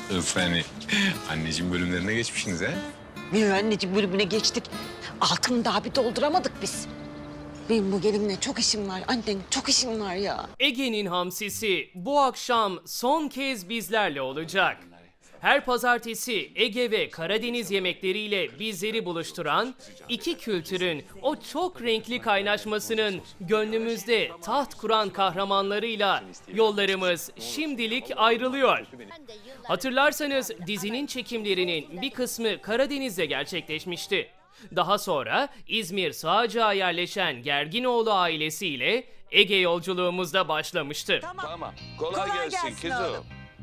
Öf hani anneciğim bölümlerine geçmişsiniz ha? Anneciğim bölümüne geçtik. Altını daha bir dolduramadık biz. Benim bu gelinle çok işim var. Annen çok işim var ya. Ege'nin hamsisi bu akşam son kez bizlerle olacak. Her pazartesi Ege ve Karadeniz yemekleriyle bizleri buluşturan iki kültürün o çok renkli kaynaşmasının gönlümüzde taht kuran kahramanlarıyla yollarımız şimdilik ayrılıyor. Hatırlarsanız dizinin çekimlerinin bir kısmı Karadeniz'de gerçekleşmişti. Daha sonra İzmir Sığacak'a yerleşen Gerginoğlu ailesiyle Ege yolculuğumuzda başlamıştı. Tamam. Kolay gelsin kızım. oğlum.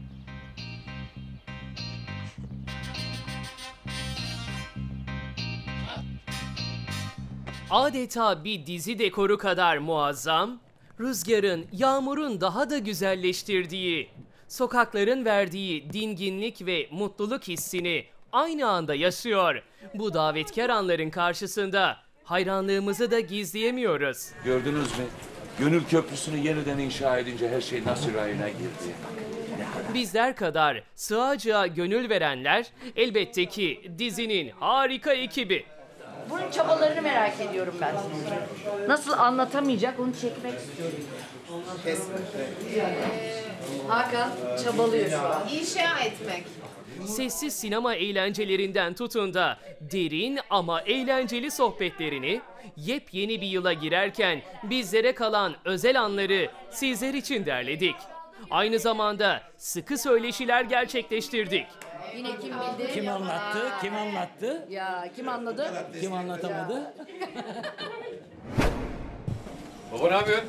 Adeta bir dizi dekoru kadar muazzam, rüzgarın, yağmurun daha da güzelleştirdiği, sokakların verdiği dinginlik ve mutluluk hissini aynı anda yaşıyor. Bu davetkar anların karşısında hayranlığımızı da gizleyemiyoruz. Gördünüz mü? Gönül Köprüsü'nü yeniden inşa edince her şey nasıl rayına girdi. Bizler kadar Sığacak'a gönül verenler elbette ki dizinin harika ekibi. Bunun çabalarını merak ediyorum ben. Nasıl anlatamayacak onu çekmek istiyorum. Hakan çabalıyor şu an. İnşa etmek. Sessiz sinema eğlencelerinden tutun da derin ama eğlenceli sohbetlerini, yepyeni bir yıla girerken bizlere kalan özel anları sizler için derledik. Aynı zamanda sıkı söyleşiler gerçekleştirdik. Yine kim bildi? Kim anlattı? Kim anlattı? Ya kim anladı? Kim anlatamadı? Baba ne yapıyorsun?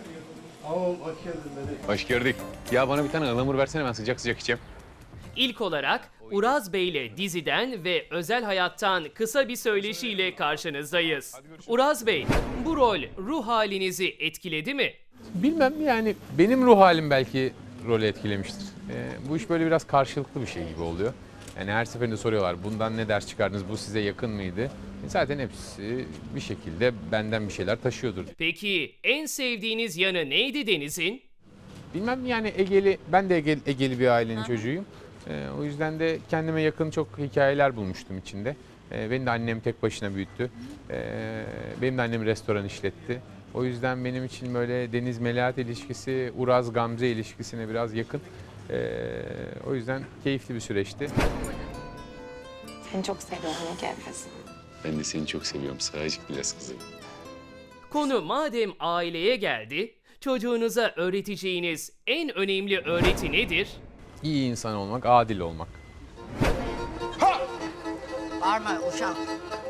Hoş gördük. Ya bana bir tane ıhlamur versene, ben sıcak sıcak içeceğim. İlk olarak Uraz Bey'le diziden ve özel hayattan kısa bir söyleşiyle karşınızdayız. Uraz Bey, bu rol ruh halinizi etkiledi mi? Bilmem yani benim ruh halim belki rolü etkilemiştir. Bu iş böyle biraz karşılıklı bir şey gibi oluyor. Yani her seferinde soruyorlar bundan ne ders çıkardınız, bu size yakın mıydı? Zaten hepsi bir şekilde benden bir şeyler taşıyordur. Peki en sevdiğiniz yanı neydi Deniz'in? Bilmem yani ben de Egeli bir ailenin çocuğuyum. O yüzden de kendime yakın çok hikayeler bulmuştum içinde. Beni de annem tek başına büyüttü. Benim de annem restoran işletti. O yüzden benim için böyle Deniz Melahat ilişkisi, Uraz Gamze ilişkisine biraz yakın. O yüzden keyifli bir süreçti. Seni çok seviyorum Gelmez. Ben de seni çok seviyorum Sığacık Biraz kızım. Konu madem aileye geldi, çocuğunuza öğreteceğiniz en önemli öğreti nedir? İyi insan olmak, adil olmak. Bağırma uşağım.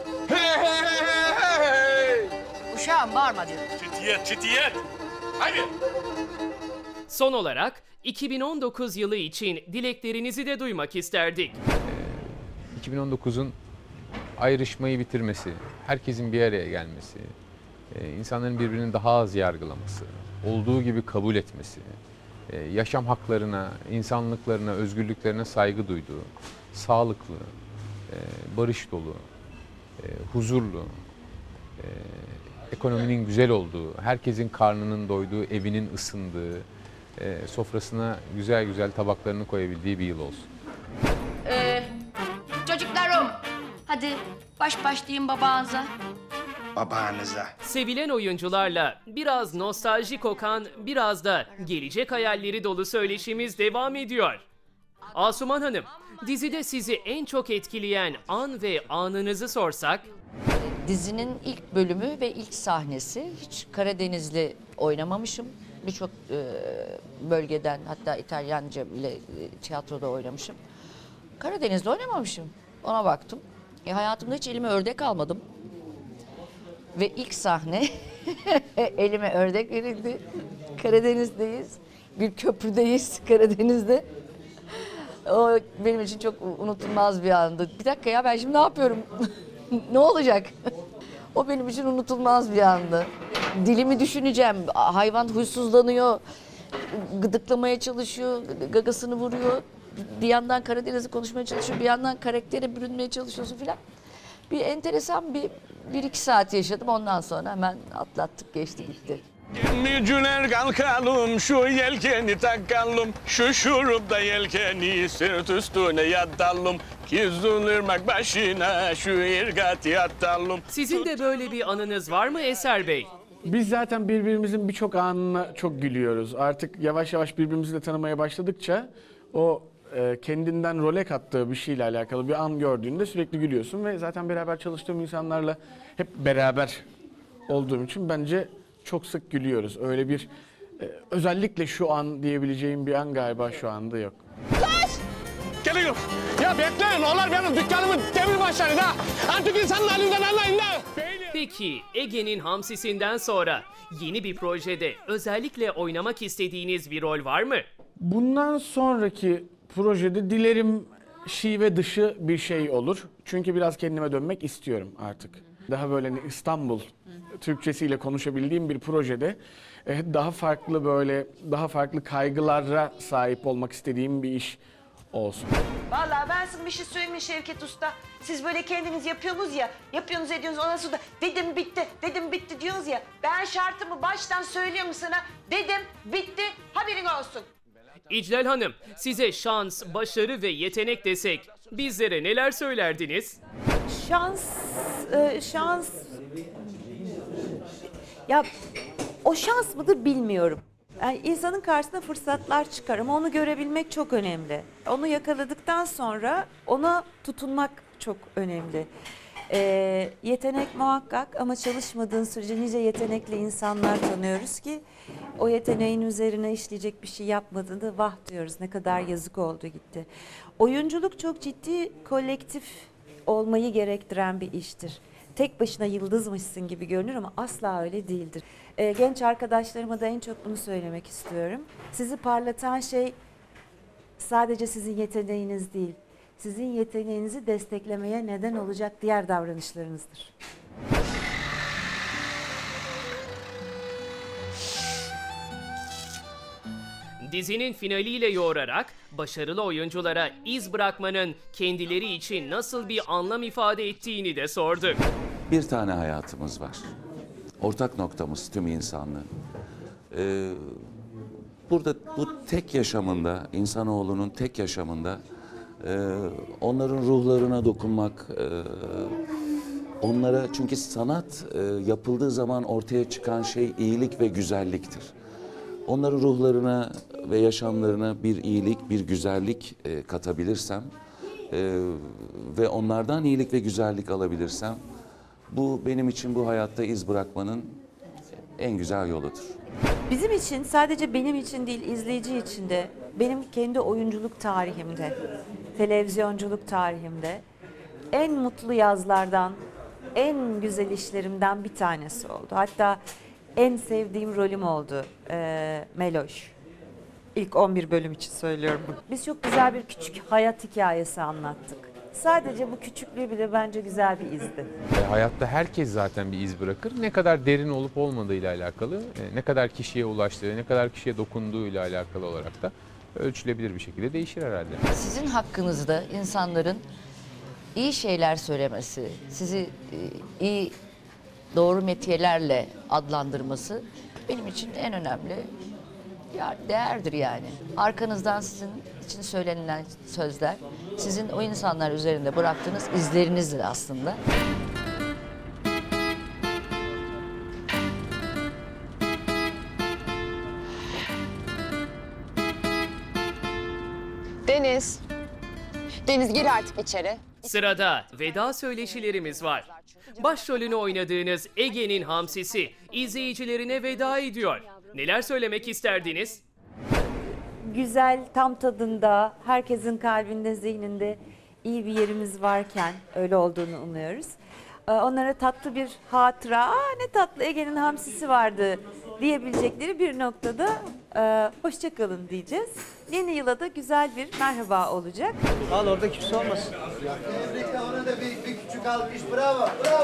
Uşağım bağırma diyorum. Çitiyet. Hadi. Son olarak 2019 yılı için dileklerinizi de duymak isterdik. 2019'un ayrışmayı bitirmesi, herkesin bir araya gelmesi, insanların birbirini daha az yargılaması, olduğu gibi kabul etmesi, yaşam haklarına, insanlıklarına, özgürlüklerine saygı duyduğu, sağlıklı, barış dolu, huzurlu, ekonominin güzel olduğu, herkesin karnının doyduğu, evinin ısındığı, sofrasına güzel güzel tabaklarını koyabildiği bir yıl olsun. Çocuklarım hadi başlayayım babanıza. Babanıza. Sevilen oyuncularla biraz nostalji kokan, biraz da gelecek hayalleri dolu söyleşimiz devam ediyor. Asuman Hanım, dizide sizi en çok etkileyen an ve anınızı sorsak? Dizinin ilk bölümü ve ilk sahnesi. Hiç Karadenizli oynamamışım. Birçok bölgeden hatta İtalyanca bile tiyatroda oynamışım. Karadeniz'de oynamamışım. Ona baktım. Hayatımda hiç elime ördek almadım. Ve ilk sahne elime ördek verildi. Karadeniz'deyiz. Bir köprüdeyiz Karadeniz'de. O benim için çok unutulmaz bir andı. Bir dakika ya ben şimdi ne yapıyorum? Ne olacak? O benim için unutulmaz bir andı. Dilimi düşüneceğim. Hayvan huysuzlanıyor. Gıdıklamaya çalışıyor. Gagasını vuruyor. Bir yandan Karadeniz'i konuşmaya çalışıyor. Bir yandan karaktere bürünmeye çalışıyorsun filan. Bir enteresan bir iki saat yaşadım. Ondan sonra hemen atlattık, geçti gitti. Gemiciler kalkalım, şu yelkeni takalım, şu şurupta yelkeni sırt üstüne yatalım. Kizilirmak başına şu irgati atalım. Sizin de böyle bir anınız var mı Eser Bey? Biz zaten birbirimizin birçok anına çok gülüyoruz. Artık yavaş yavaş birbirimizi de tanımaya başladıkça o kendinden role kattığı bir şeyle alakalı bir an gördüğünde sürekli gülüyorsun ve zaten beraber çalıştığım insanlarla hep beraber olduğum için bence çok sık gülüyoruz. Öyle bir özellikle şu an diyebileceğim bir an galiba şu anda yok. Geliyor. Ya bekleyin, onlar benim dükkanımın demir başları da. Artık insanın halinden anlayın da. Peki Ege'nin hamsisinden sonra yeni bir projede özellikle oynamak istediğiniz bir rol var mı? Bundan sonraki projede dilerim şive dışı bir şey olur. Çünkü biraz kendime dönmek istiyorum artık. Daha böyle İstanbul Türkçesiyle konuşabildiğim bir projede daha farklı daha farklı kaygılara sahip olmak istediğim bir iş olsun. Vallahi ben sana bir şey söyleyeyim mi Şevket Usta? Siz böyle kendiniz yapıyorsunuz ya, yapıyorsunuz ediyorsunuz ondan sonra da dedim bitti diyorsunuz ya. Ben şartımı baştan söylüyorum sana, dedim bitti, haberin olsun. İclal Hanım, size şans, başarı ve yetenek desek bizlere neler söylerdiniz? Şans... Ya o şans mıdır bilmiyorum. Yani insanın karşısına fırsatlar çıkar ama onu görebilmek çok önemli. Onu yakaladıktan sonra ona tutunmak çok önemli. Yetenek muhakkak ama çalışmadığın sürece nice yetenekli insanlar tanıyoruz ki o yeteneğin üzerine işleyecek bir şey yapmadığında vah diyoruz, ne kadar yazık oldu gitti. Oyunculuk çok ciddi kolektif olmayı gerektiren bir iştir. Tek başına yıldızmışsın gibi görünür ama asla öyle değildir. Genç arkadaşlarıma da en çok bunu söylemek istiyorum. Sizi parlatan şey sadece sizin yeteneğiniz değil, sizin yeteneğinizi desteklemeye neden olacak diğer davranışlarınızdır. Dizinin finaliyle yoğurarak başarılı oyunculara iz bırakmanın kendileri için nasıl bir anlam ifade ettiğini de sorduk. Bir tane hayatımız var. Ortak noktamız tüm insanlığın. Burada bu tek yaşamında, insanoğlunun tek yaşamında onların ruhlarına dokunmak, onlara, çünkü sanat yapıldığı zaman ortaya çıkan şey iyilik ve güzelliktir. Onların ruhlarına ve yaşamlarına bir iyilik, bir güzellik katabilirsem ve onlardan iyilik ve güzellik alabilirsem, bu benim için bu hayatta iz bırakmanın en güzel yoludur. Bizim için, sadece benim için değil, izleyici için de, benim kendi oyunculuk tarihimde, televizyonculuk tarihimde en mutlu yazlardan, en güzel işlerimden bir tanesi oldu. Hatta en sevdiğim rolüm oldu, Meloş. İlk 11 bölüm için söylüyorum bunu. Biz çok güzel bir küçük hayat hikayesi anlattık. Sadece bu küçüklüğü bile bence güzel bir izdi. Hayatta herkes zaten bir iz bırakır. Ne kadar derin olup olmadığıyla alakalı, ne kadar kişiye ulaştığı, ne kadar kişiye dokunduğuyla alakalı olarak da ölçülebilir bir şekilde değişir herhalde. Sizin hakkınızda insanların iyi şeyler söylemesi, sizi iyi, doğru metiyelerle adlandırması benim için en önemli değerdir yani. Arkanızdan sizin için söylenilen sözler, sizin o insanlar üzerinde bıraktığınız izlerinizdir aslında. Deniz. Deniz gir artık içeri. Sırada veda söyleşilerimiz var. Başrolünü oynadığınız Ege'nin hamsisi izleyicilerine veda ediyor. Neler söylemek isterdiniz? Güzel, tam tadında, herkesin kalbinde, zihninde iyi bir yerimiz varken öyle olduğunu umuyoruz. Onlara tatlı bir hatıra, ne tatlı Ege'nin hamsisi vardı diyebilecekleri bir noktada hoşça kalın diyeceğiz. Yeni yıla da güzel bir merhaba olacak. Al orada kimse olmasın. Ona da bir küçük alkış, bravo. Bravo.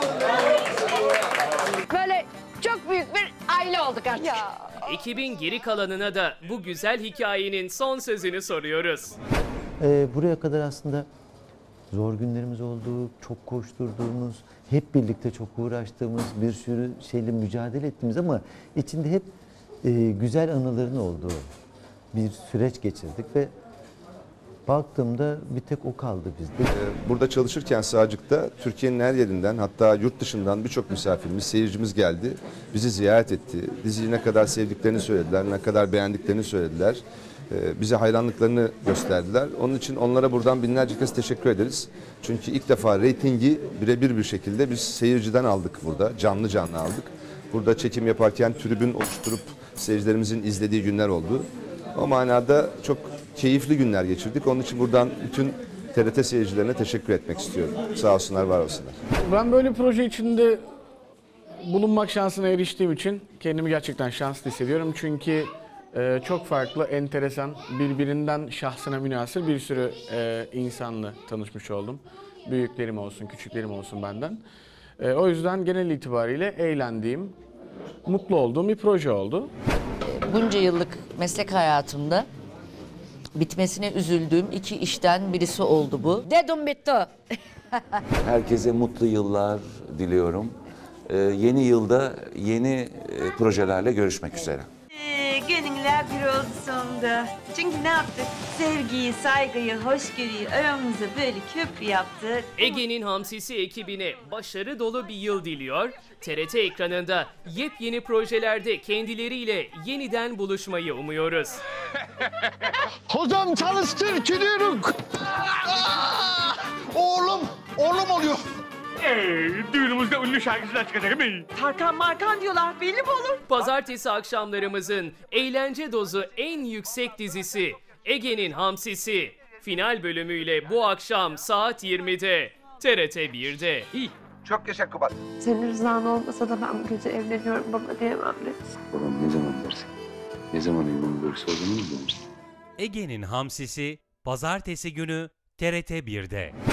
Böyle çok büyük bir aile olduk artık. Ekibin geri kalanına da bu güzel hikayenin son sözünü soruyoruz. Buraya kadar aslında zor günlerimiz oldu, çok koşturduğumuz, hep birlikte çok uğraştığımız, bir sürü şeyle mücadele ettiğimiz ama içinde hep güzel anıların olduğu bir süreç geçirdik ve baktığımda bir tek o kaldı bizde. Burada çalışırken Sağcık'ta Türkiye'nin her yerinden, hatta yurt dışından birçok misafirimiz, seyircimiz geldi. Bizi ziyaret etti. Diziyi ne kadar sevdiklerini söylediler, ne kadar beğendiklerini söylediler. Bize hayranlıklarını gösterdiler. Onun için onlara buradan binlerce kez teşekkür ederiz. Çünkü ilk defa reytingi birebir bir şekilde biz seyirciden aldık burada. Canlı canlı aldık. Burada çekim yaparken tribün oluşturup seyircilerimizin izlediği günler oldu. O manada çok keyifli günler geçirdik. Onun için buradan bütün TRT seyircilerine teşekkür etmek istiyorum. Sağ olsunlar, var olsunlar. Ben böyle bir proje içinde bulunmak şansına eriştiğim için kendimi gerçekten şanslı hissediyorum. Çünkü çok farklı, enteresan, birbirinden şahsına münhasır bir sürü insanla tanışmış oldum. Büyüklerim olsun, küçüklerim olsun benden. O yüzden genel itibariyle eğlendiğim, mutlu olduğum bir proje oldu. Bunca yıllık meslek hayatımda bitmesine üzüldüğüm 2 işten birisi oldu bu. Dedim bitti. Herkese mutlu yıllar diliyorum. Yeni yılda yeni projelerle görüşmek üzere. Gönüller bir oldu sonunda. Çünkü ne yaptık? Sevgiyi, saygıyı, hoşgörüyü aramıza böyle köprü yaptık. Ege'nin Hamsisi ekibine başarı dolu bir yıl diliyor. TRT ekranında yepyeni projelerde kendileriyle yeniden buluşmayı umuyoruz. Hocam çalıştır, gidiyorum. Oğlum oluyor. Düğünümüzde ünlü şarkıcılar çıkacak değil mi? Tarkan Markan diyorlar, belli mi olur? Pazartesi akşamlarımızın eğlence dozu en yüksek dizisi Ege'nin Hamsisi final bölümüyle bu akşam saat 20'de TRT 1'de. Çok yaşa Kubat. Senin rızan olmasa da ben bu gece evleniyorum baba diyemem de. Babam ne zaman dersin? Ne zaman uygun görürse o zaman evlenirsin. Ege'nin Hamsisi Pazartesi günü TRT 1'de.